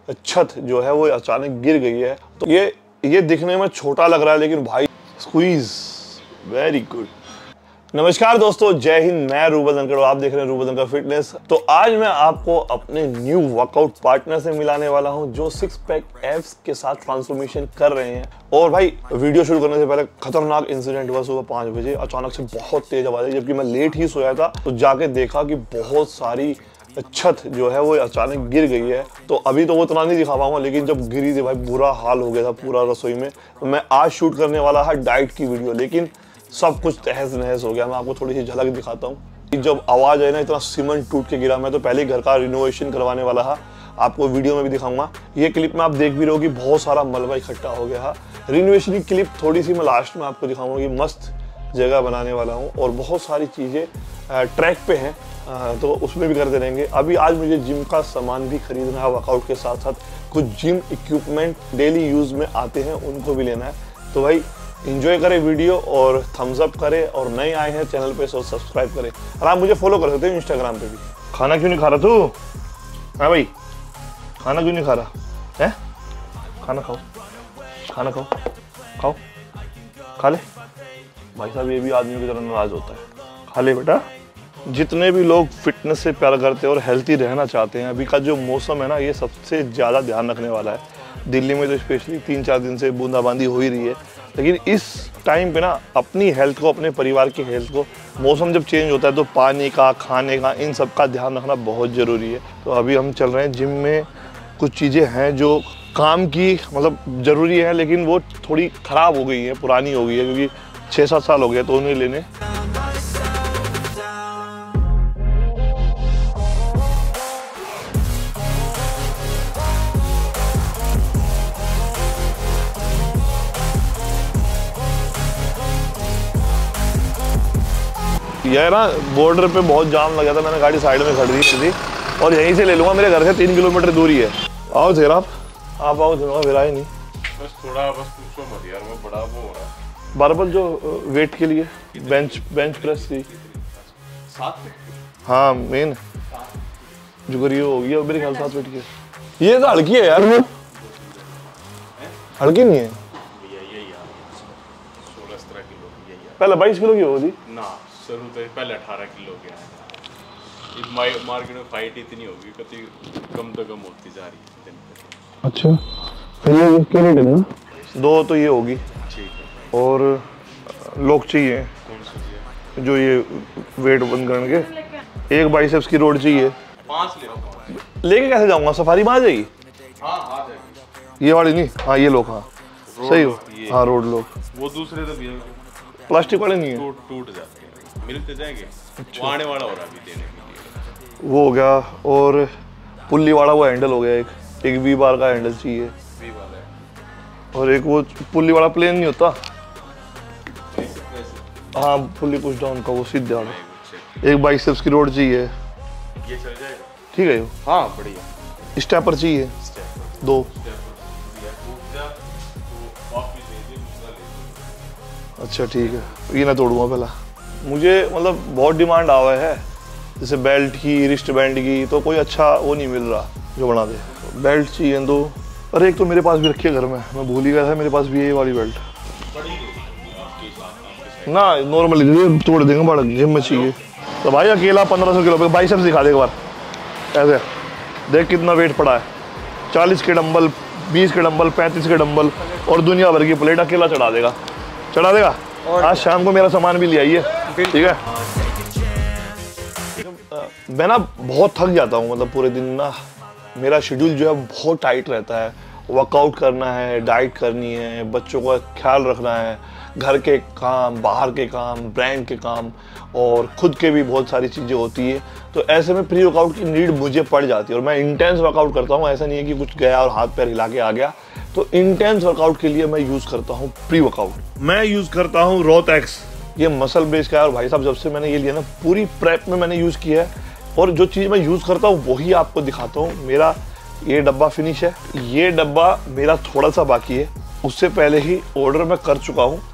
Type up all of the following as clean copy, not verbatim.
छत जो है वो अचानक गिर गई है। तो ये दिखने में छोटा लग रहा है, लेकिन भाई स्क्वीज वेरी गुड। नमस्कार दोस्तों, जय हिंद। मैं रूबल धनखड़, आप देख रहे हैं रूबल धनखड़ फिटनेस। तो आज मैं आपको अपने न्यू वर्कआउट पार्टनर से मिलाने वाला हूं जो 6 पैक एब्स के साथ ट्रांसफॉर्मेशन कर रहे हैं। और भाई वीडियो शुरू करने से पहले खतरनाक इंसिडेंट हुआ सुबह 5 बजे। अचानक से बहुत तेज आवाज आई, जबकि मैं लेट ही सोया था। तो जाके देखा कि बहुत सारी छत जो है वो अचानक गिर गई है। तो अभी तो वो इतना नहीं दिखा पाऊंगा, लेकिन जब गिरी थी भाई बुरा हाल हो गया था पूरा रसोई में। तो मैं आज शूट करने वाला था डाइट की वीडियो, लेकिन सब कुछ तहस नहस हो गया। मैं आपको थोड़ी सी झलक दिखाता हूँ। जब आवाज आई ना, इतना सीमेंट टूट के गिरा। मैं तो पहले ही घर का रिनोवेशन करवाने वाला था, आपको वीडियो में भी दिखाऊंगा। ये क्लिप में आप देख भी रहे हो कि बहुत सारा मलबा इकट्ठा हो गया है। रिनोवेशन की क्लिप थोड़ी सी मैं लास्ट में आपको दिखाऊंगा कि मस्त जगह बनाने वाला हूँ और बहुत सारी चीजें ट्रैक पे हैं, तो उसमें भी करते रहेंगे। अभी आज मुझे जिम का सामान भी खरीदना है, वर्कआउट के साथ साथ कुछ जिम इक्विपमेंट डेली यूज में आते हैं उनको भी लेना है। तो भाई एंजॉय करें वीडियो और थम्स अप करें, और नए आए हैं चैनल पे तो सब्सक्राइब करें। और आप मुझे फॉलो कर सकते हैं इंस्टाग्राम पे भी। खाना क्यों नहीं खा रहा तू? हाँ भाई, खाना क्यों नहीं खा रहा है? खाना खाओ, खाना खाओ, खाओ, खा ले। भाई साहब ये भी आदमी की तरह नाराज होता है। खा ले बेटा। जितने भी लोग फिटनेस से प्यार करते हैं और हेल्थी रहना चाहते हैं, अभी का जो मौसम है ना, ये सबसे ज़्यादा ध्यान रखने वाला है। दिल्ली में तो स्पेशली 3-4 दिन से बूंदाबांदी हो ही रही है, लेकिन इस टाइम पे ना अपनी हेल्थ को, अपने परिवार की हेल्थ को, मौसम जब चेंज होता है तो पानी का, खाने का, इन सब का ध्यान रखना बहुत ज़रूरी है। तो अभी हम चल रहे हैं जिम में। कुछ चीज़ें हैं जो काम की मतलब ज़रूरी है, लेकिन वो थोड़ी ख़राब हो गई है, पुरानी हो गई है, क्योंकि 6-7 साल हो गए तो उन्हें लेने। यह ना बॉर्डर पे बहुत जाम लगा था, मैंने गाड़ी साइड में खड़ी थी और यहीं से ले लूंगा। मेरे घर से 3 किलोमीटर दूरी है। आओ थे आप आओ थे, फिर आए नहीं। बस थोड़ा बस पूछो मत यार, मैं बड़ा वो हो रहा है। बारबल जो वेट के लिए बेंच प्रेस थी साथ में। हाँ मेन जो करियो हो गया मेरे ख्याल 7 वेट की। ये तो हल्की है यार, हल्की नहीं है। ये यार 16-17 किलो ये यार। पहले 22 किलो की होगी ना, शुरू तो पहले 18 किलो के आया। मार्केट में फाइट इतनी होगी, कभी कम तो कम होती जा रही है दिन पे। अच्छा, पहले क्या रेट है ना? 2 तो ये होगी, ठीक है। और लोग चाहिए कौन सी है? जो ये वेट बंद करने के। एक बाइसेप्स की रोड चाहिए। 5 ले लेके कैसे जाऊंगा? सफारी में आ जाएगी? हाँ आ जाएगी। ये वाली नहीं, हाँ ये लोग, हाँ सही हो। हाँ रोड लोग, वो दूसरे तो भी प्लास्टिक वाले नहीं है। टूट जाते हैं, मिलते जाएंगे। वो आने वाला हो रहा अभी देने के लिए। वो हो गया, और पुल्ली वाला वो हैंडल हो गया। एक वी बार का हैंडल चाहिए, वी वाला है। और एक वो पुल्ली वाला प्लेन नहीं होता, हाँ पुल्ली पुश डाउन का, वो सीधे वाला। एक बाइसेप्स की रोड चाहिए। ये चल जाएगा, ठीक है। हाँ बढ़िया। स्टेपर चाहिए 2। अच्छा ठीक है, ये ना तोड़ूंगा पहला। मुझे मतलब बहुत डिमांड आवा है, जैसे बेल्ट की, रिस्ट बैंड की, तो कोई अच्छा वो नहीं मिल रहा जो बना दे। बेल्ट चाहिए 2। अरे एक तो मेरे पास भी रखी है घर में, मैं भूल ही गया था, मेरे पास भी ये वाली बेल्ट ना, नॉर्मली तोड़ देंगे बड़ा, जिम में चाहिए। तो भाई अकेला 1500 किलो पे बाइसेप्स दिखा दे एक बार ऐसे, देख कितना वेट पड़ा है। 40 के डंबल, 20 के डंबल, 35 के डंबल और दुनिया भर की प्लेट अकेला चढ़ा देगा। आज शाम को मेरा सामान भी ले आइए, ठीक है? मैं ना बहुत थक जाता हूँ, मतलब पूरे दिन ना मेरा शेड्यूल जो है बहुत टाइट रहता है। वर्कआउट करना है, डाइट करनी है, बच्चों का ख्याल रखना है, घर के काम, बाहर के काम, ब्रांड के काम, और खुद के भी बहुत सारी चीज़ें होती है। तो ऐसे में प्री वर्कआउट की नीड मुझे पड़ जाती है, और मैं इंटेंस वर्कआउट करता हूँ। ऐसा नहीं है कि कुछ गया और हाथ पैर हिला के आ गया। तो इंटेंस वर्कआउट के लिए मैं यूज़ करता हूँ प्री वर्कआउट। मैं यूज़ करता हूँ रोथेक्स, ये मसल बेस का है। और भाई साहब जब से मैंने ये लिया ना, पूरी प्रेप में मैंने यूज़ किया है, और जो चीज़ मैं यूज़ करता हूँ वही आपको दिखाता हूँ। मेरा ये डब्बा फिनिश है, ये डब्बा मेरा थोड़ा सा बाकी है, उससे पहले ही ऑर्डर मैं कर चुका हूँ।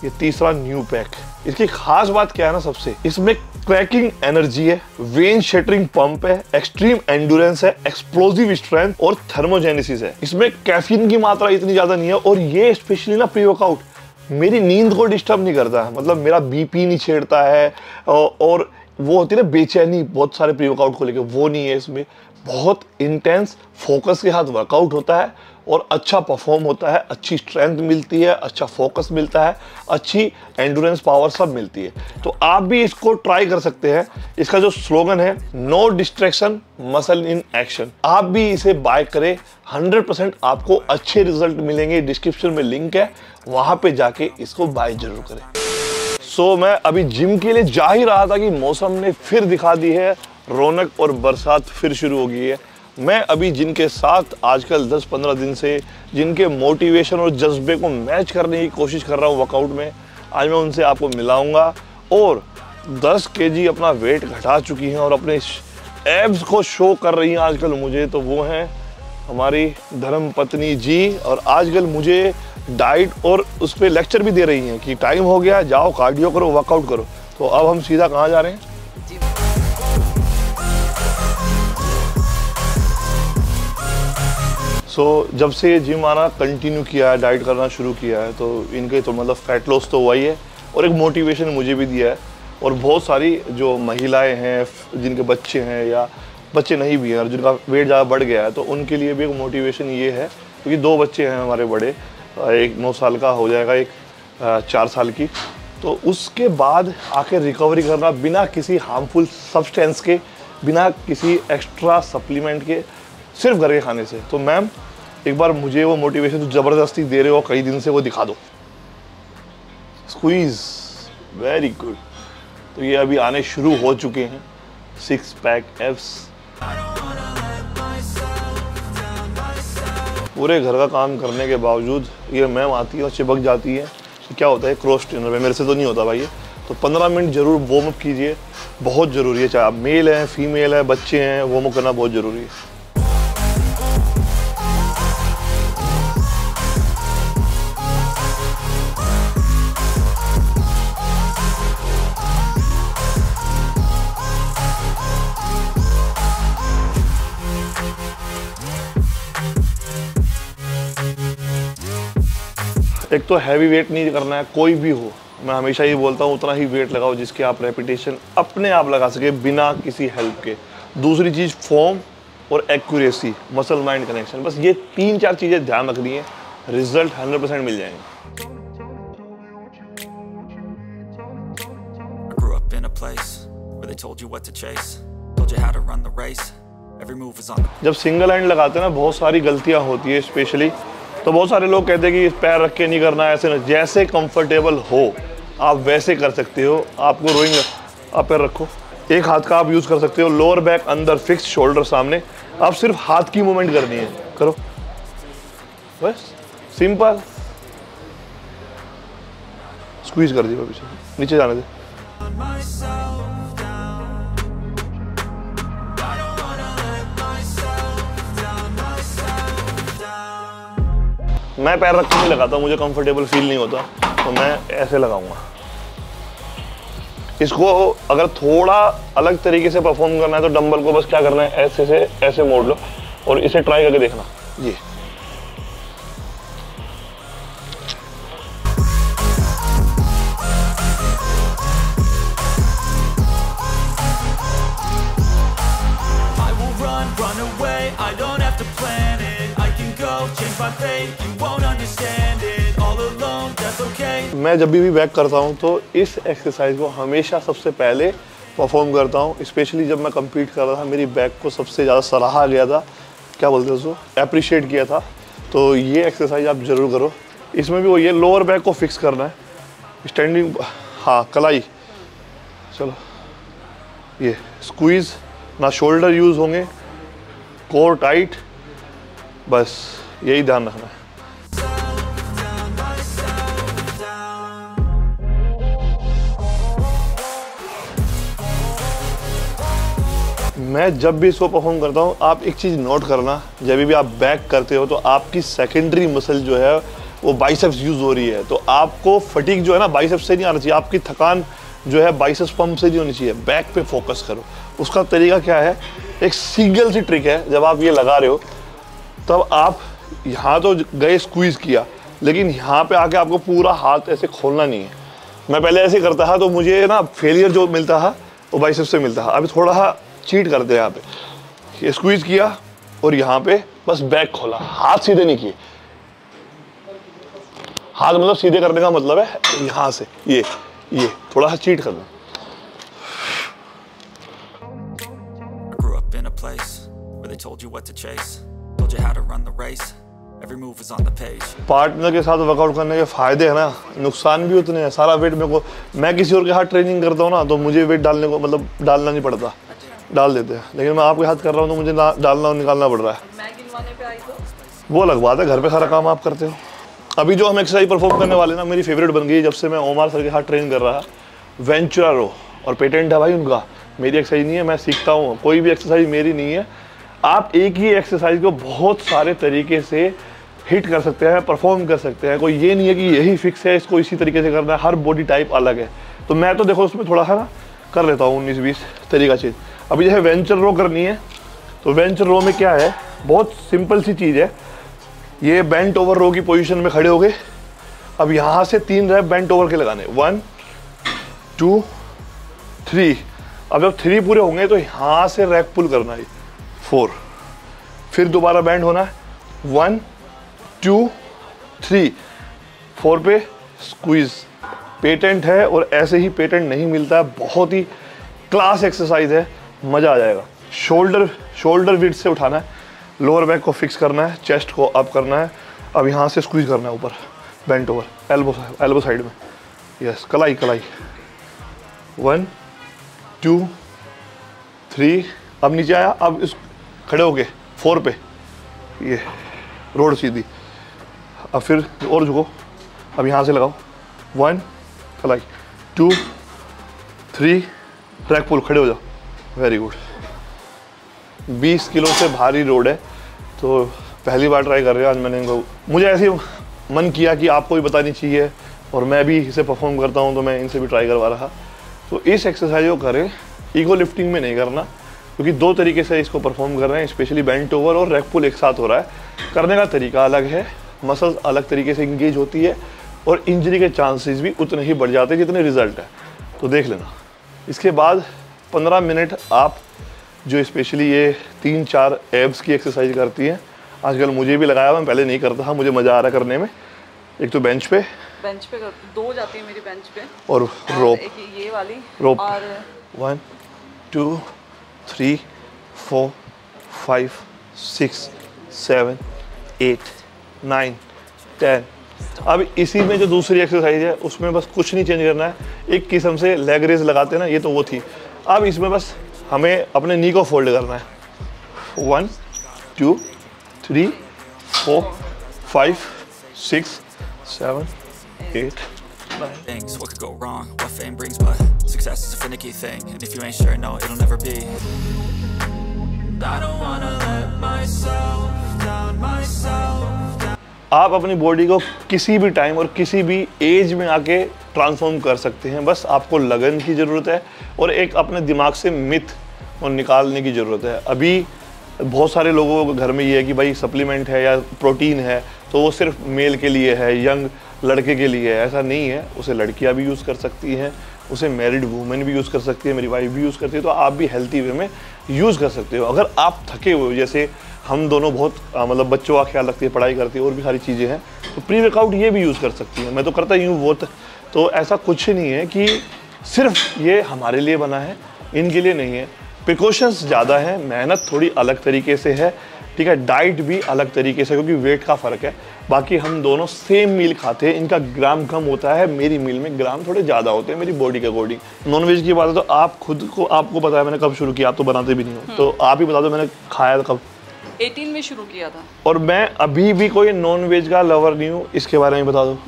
ये तीसरा न्यू पैक। इसकी खास बात क्या है ना, सबसे इसमें क्रैकिंग एनर्जी है, वेन शेटरिंग पंप है, एक्सट्रीम एंड्योरेंस है, एक्सप्लोसिव स्ट्रेंथ और थर्मोजेनेसिस है। इसमें कैफीन की मात्रा इतनी ज्यादा नहीं है और ये स्पेशली ना प्री वर्कआउट मेरी नींद को डिस्टर्ब नहीं करता है, मतलब मेरा बीपी नहीं छेड़ता है और वो होती है ना बेचैनी बहुत सारे प्री वर्कआउट को लेकर, वो नहीं है इसमें। बहुत इंटेंस फोकस के साथ वर्कआउट होता है और अच्छा परफॉर्म होता है, अच्छी स्ट्रेंथ मिलती है, अच्छा फोकस मिलता है, अच्छी एंड्योरेंस पावर सब मिलती है। तो आप भी इसको ट्राई कर सकते हैं। इसका जो स्लोगन है, no distraction muscle in action, आप भी इसे बाय करें। 100% आपको अच्छे रिजल्ट मिलेंगे। डिस्क्रिप्शन में लिंक है, वहां पे जाके इसको बाय जरूर करें। सो मैं अभी जिम के लिए जा ही रहा था कि मौसम ने फिर दिखा दी है रौनक और बरसात फिर शुरू हो गई है। मैं अभी जिनके साथ आजकल 10-15 दिन से जिनके मोटिवेशन और जज्बे को मैच करने की कोशिश कर रहा हूँ वर्कआउट में, आज मैं उनसे आपको मिलाऊंगा। और 10 kg अपना वेट घटा चुकी हैं और अपने एब्स को शो कर रही हैं आजकल मुझे, तो वो हैं हमारी धर्म पत्नी जी। और आजकल मुझे डाइट और उस पर लेक्चर भी दे रही हैं कि टाइम हो गया, जाओ कार्डियो करो, वर्कआउट करो। तो अब हम सीधा कहाँ जा रहे हैं? जब से ये जिम आना कंटिन्यू किया है, डाइट करना शुरू किया है, तो इनके तो मतलब फैट लॉस तो हुआ ही है और एक मोटिवेशन मुझे भी दिया है। और बहुत सारी जो महिलाएं हैं जिनके बच्चे हैं या बच्चे नहीं भी हैं और जिनका वेट ज़्यादा बढ़ गया है, तो उनके लिए भी एक मोटिवेशन ये है, क्योंकि 2 बच्चे हैं हमारे बड़े, एक 9 साल का हो जाएगा, एक 4 साल की। तो उसके बाद आके रिकवरी करना बिना किसी हार्मफुल सब्सटेंस के, बिना किसी एक्स्ट्रा सप्लीमेंट के, सिर्फ घर के खाने से। तो मैम एक बार मुझे वो मोटिवेशन जो ज़बरदस्ती दे रहे हो कई दिन से, वो दिखा दो। Squeeze, very good. तो ये अभी आने शुरू हो चुके हैं 6 पैक एब्स। पूरे घर का काम करने के बावजूद ये मैम आती है और चिपक जाती है। तो क्या होता है क्रॉस ट्रेनर में, मेरे से तो नहीं होता भाई ये। तो 15 मिनट जरूर वार्म अप कीजिए, बहुत ज़रूरी है। चाहे आप मेल हैं, फीमेल है, बच्चे हैं, वार्म अप करना बहुत ज़रूरी है। एक तो हैवी वेट नहीं करना है, कोई भी हो। मैं हमेशा ये बोलता हूँ उतना ही वेट लगाओ जिसके आप रेपिटेशन अपने आप लगा सके बिना किसी हेल्प के। दूसरी चीज़ फॉर्म और एक्यूरेसी, मसल माइंड कनेक्शन, बस ये 3-4 चीज़ें ध्यान रखनी है, रिजल्ट 100% मिल जाएंगे। जब सिंगल हैंड लगाते हैं ना, बहुत सारी गलतियाँ होती है स्पेशली। तो बहुत सारे लोग कहते हैं कि पैर रख के नहीं करना है, ऐसे नहीं। जैसे कंफर्टेबल हो आप वैसे कर सकते हो। आपको रोइंग, आप पैर रखो, एक हाथ का आप यूज़ कर सकते हो, लोअर बैक अंदर फिक्स, शोल्डर सामने। आप सिर्फ हाथ की मूवमेंट करनी है, करो बस, सिंपल। स्क्वीज कर दिया पीछे, नीचे जाने दे। मैं पैर रख के नहीं लगाता, मुझे कंफर्टेबल फील नहीं होता, तो मैं ऐसे लगाऊंगा। इसको अगर थोड़ा अलग तरीके से परफॉर्म करना है तो डंबल को बस क्या करना है, ऐसे से ऐसे मोड़ लो और इसे ट्राई करके देखना। ये मैं जब भी बैक करता हूं तो इस एक्सरसाइज को हमेशा सबसे पहले परफॉर्म करता हूं। स्पेशली जब मैं compete कर रहा था, मेरी बैक को सबसे ज़्यादा सराहा गया था, क्या बोलते हैं उसको, अप्रिशिएट किया था। तो ये एक्सरसाइज आप ज़रूर करो। इसमें भी वो ये लोअर बैक को फिक्स करना है, स्टैंडिंग, हाँ कलाई। चलो ये स्क्वीज़, ना शोल्डर यूज़ होंगे, कोर टाइट, बस यही ध्यान रखना है। मैं जब भी इसको परफॉर्म करता हूँ, आप एक चीज़ नोट करना, जब भी आप बैक करते हो तो आपकी सेकेंडरी मसल जो है वो बाइसेप्स यूज़ हो रही है। तो आपको फटीग जो है ना बाइसेप्स से नहीं आना चाहिए, आपकी थकान जो है बाइसेप्स पंप से नहीं होनी चाहिए, बैक पे फोकस करो। उसका तरीका क्या है, एक सिंगल सी ट्रिक है, जब आप ये लगा रहे हो तब आप यहाँ तो गए स्क्वीज़ किया, लेकिन यहाँ पे आके आपको पूरा हाथ ऐसे खोलना नहीं है। मैं पहले ऐसे करता था तो मुझे ना फेलियर जो मिलता था वो बाइसेप्स से मिलता था। अभी थोड़ा सा चीट करते हैं, यहाँ पे ये स्क्वीज़ किया और यहाँ पे बस बैक खोला, हाथ सीधे नहीं किए। हाथ मतलब सीधे करने का मतलब है यहाँ से ये थोड़ा सा चीट करना। पार्टनर के साथ वर्कआउट करने के फायदे है ना, नुकसान भी उतने हैं। सारा वेट मेरे को, मैं किसी और के हाथ ट्रेनिंग करता हूँ ना तो मुझे वेट डालने को मतलब डालना नहीं पड़ता, डाल देते हैं। लेकिन मैं आपके हाथ कर रहा हूँ तो मुझे डालना और निकालना पड़ रहा है। मैं गिनवाने पे आई तो वो अलग बात है, घर पे सारा काम आप करते हो। अभी जो हम एक्सरसाइज परफॉर्म करने वाले ना, मेरी फेवरेट बन गई जब से मैं ओमार सर के साथ ट्रेन कर रहा। वेंचुरा रो, और पेटेंट है भाई उनका, मेरी एक्सरसाइज नहीं है, मैं सीखता हूँ। कोई भी एक्सरसाइज मेरी नहीं है। आप एक ही एक्सरसाइज को बहुत सारे तरीके से हिट कर सकते हैं, परफॉर्म कर सकते हैं। कोई ये नहीं है कि यही फिक्स है, इसको इसी तरीके से करना है। हर बॉडी टाइप अलग है। तो मैं तो देखो उसमें थोड़ा सा ना कर लेता हूँ 19-20 तरीका चीज़। अभी जैसे वेंचर रो करनी है तो वेंचर रो में क्या है, बहुत सिंपल सी चीज़ है। ये बेंट ओवर रो की पोजीशन में खड़े हो गए। अब यहाँ से 3 रैप बेंट ओवर के लगाने, 1 2 3। अब जब 3 पूरे होंगे तो यहाँ से रैक पुल करना है 4, फिर दोबारा बैंड होना है 1 2 3, 4 पे स्क्वीज। पेटेंट है और ऐसे ही पेटेंट नहीं मिलता है। बहुत ही क्लास एक्सरसाइज है, मज़ा आ जाएगा। शोल्डर विड्थ से उठाना है, लोअर बैक को फिक्स करना है, चेस्ट को अप करना है। अब यहाँ से स्क्वीज करना है ऊपर, बेंट ओवर, एल्बो साइड में, यस, कलाई 1 2 3। अब नीचे आया, अब इस खड़े हो गए 4 पे, ये रोड सीधी। अब फिर और झुको, अब यहाँ से लगाओ 1 कलाई 2 3, ट्रैक पुल, खड़े हो जाओ, वेरी गुड। 20 किलो से भारी रोड है तो पहली बार ट्राई कर रहे हैं आज मैंने इनको। मुझे ऐसे मन किया कि आपको भी बतानी चाहिए और मैं भी इसे परफॉर्म करता हूँ तो मैं इनसे भी ट्राई करवा रहा। तो इस एक्सरसाइज को करें, ईगो लिफ्टिंग में नहीं करना, क्योंकि 2 तरीके से इसको परफॉर्म कर रहे हैं। स्पेशली बेंट ओवर और रैक पुल एक साथ हो रहा है, करने का तरीका अलग है, मसल्स अलग तरीके से इंगेज होती है और इंजरी के चांसेस भी उतने ही बढ़ जाते हैं जितने रिजल्ट है। तो देख लेना। इसके बाद 15 मिनट आप जो स्पेशली ये 3-4 एब्स की एक्सरसाइज करती हैं, आजकल मुझे भी लगाया हुआ, मैं पहले नहीं करता था, मुझे मज़ा आ रहा करने में। एक तो बेंच पे 2 जाती है मेरी बेंच पे, और रोप, एक ये वाली रोप, और 1 2 3 4 5 6 7 8 9 10। अब इसी में जो दूसरी एक्सरसाइज है उसमें बस कुछ नहीं चेंज करना है, एक किस्म से लेग रेज लगाते हैं ना, ये तो वो थी। अब इसमें बस हमें अपने नी को फोल्ड करना है 1 2 3 4 5 6 7 8 9। Things, what could go wrong, what fame brings, but success is a finicky thing, and if you ain't sure, no, it'll never be. I don't wanna let myself down. आप अपनी बॉडी को किसी भी time और किसी भी as में आके ट्रांसफॉर्म कर सकते हैं। बस आपको लगन की ज़रूरत है और एक अपने दिमाग से मिथ और निकालने की ज़रूरत है। अभी बहुत सारे लोगों के घर में ये है कि भाई सप्लीमेंट है या प्रोटीन है तो वो सिर्फ मेल के लिए है, यंग लड़के के लिए है। ऐसा नहीं है, उसे लड़कियां भी यूज़ कर सकती हैं, उसे मैरिड वूमेन भी यूज़ कर सकती है, मेरी वाइफ भी यूज़ करती है। तो आप भी हेल्थी वे में यूज़ कर सकते हो। अगर आप थके हुए हो, जैसे हम दोनों बहुत मतलब बच्चों का ख्याल रखती है, पढ़ाई करती है और भी सारी चीज़ें हैं, तो प्री वर्कआउट ये भी यूज़ कर सकती है। मैं तो करता ही हूँ बहुत। तो ऐसा कुछ नहीं है कि सिर्फ ये हमारे लिए बना है, इनके लिए नहीं है। प्रिकॉशंस ज़्यादा हैं, मेहनत थोड़ी अलग तरीके से है, ठीक है, डाइट भी अलग तरीके से, क्योंकि वेट का फ़र्क है। बाकी हम दोनों सेम मील खाते हैं, इनका ग्राम कम होता है, मेरी मील में ग्राम थोड़े ज़्यादा होते हैं मेरी बॉडी के अकॉर्डिंग। नॉनवेज की बात है तो आप खुद को, आपको पता है मैंने कब शुरू किया, आप तो बनाते भी नहीं हो, तो आप ही बता दो मैंने खाया था कब। 18 में शुरू किया था। और मैं अभी भी कोई नॉनवेज का लवर नहीं हूँ, इसके बारे में बता दो।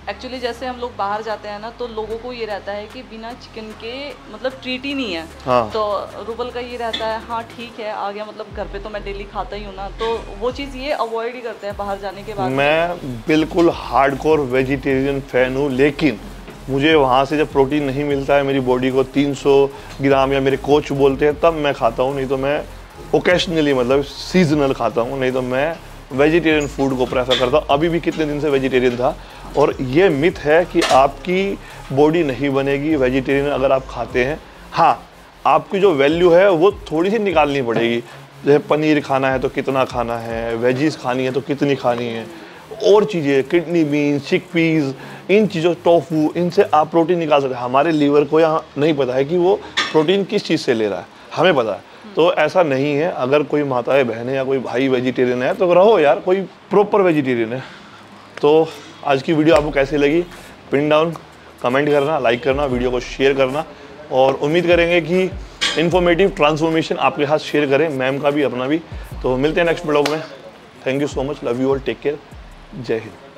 एक्चुअली जैसे हम लोग बाहर जाते हैं ना, तो लोगों को ये रहता है कि बिना चिकन के मतलब ट्रीट ही नहीं है। हाँ। तो रूबल का ये रहता है हाँ ठीक है आ गया, मतलब घर पे तो मैं डेली खाता ही हूँ ना, तो वो चीज़ ये अवॉइड ही करते हैं बाहर जाने के बाद। मैं बिल्कुल हार्डकोर वेजिटेरियन फैन हूँ, लेकिन मुझे वहाँ से जब प्रोटीन नहीं मिलता है मेरी बॉडी को 300 ग्राम या मेरे कोच बोलते हैं तब मैं खाता हूँ, नहीं तो मैं ओकेशनली मतलब सीजनल खाता हूँ, नहीं तो मैं वेजिटेरियन फूड को प्रेफर करता हूँ। अभी भी कितने दिन से वेजिटेरियन था। और ये मिथ है कि आपकी बॉडी नहीं बनेगी वेजिटेरियन अगर आप खाते हैं। हाँ, आपकी जो वैल्यू है वो थोड़ी सी निकालनी पड़ेगी, जैसे पनीर खाना है तो कितना खाना है, वेजीज खानी है तो कितनी खानी है, और चीज़ें किडनी बीन्स, चिकपीस, इन चीज़ों, टोफू, इनसे आप प्रोटीन निकाल सकते हैं। हमारे लीवर को यहाँ नहीं पता है कि वो प्रोटीन किस चीज़ से ले रहा है, हमें पता है। तो ऐसा नहीं है, अगर कोई माताएं बहनें या कोई भाई वेजिटेरियन है तो रहो यार, कोई प्रॉपर वेजिटेरियन है। तो आज की वीडियो आपको कैसी लगी पिन डाउन कमेंट करना, लाइक करना, वीडियो को शेयर करना, और उम्मीद करेंगे कि इन्फॉर्मेटिव ट्रांसफॉर्मेशन आपके साथ शेयर करें, मैम का भी अपना भी। तो मिलते हैं नेक्स्ट ब्लॉग में। Thank you so much, love you all, take care, जय हिंद।